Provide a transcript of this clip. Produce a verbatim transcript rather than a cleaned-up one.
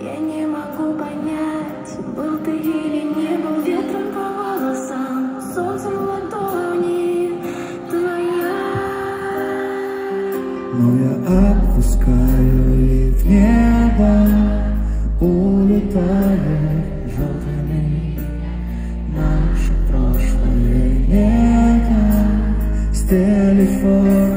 Я не могу понять, был ты или не был, ветром по волосам, солнцем в ладони твоя. Но я отпускаю, и в небо улетает желтыми наше прошлое лето с телефона.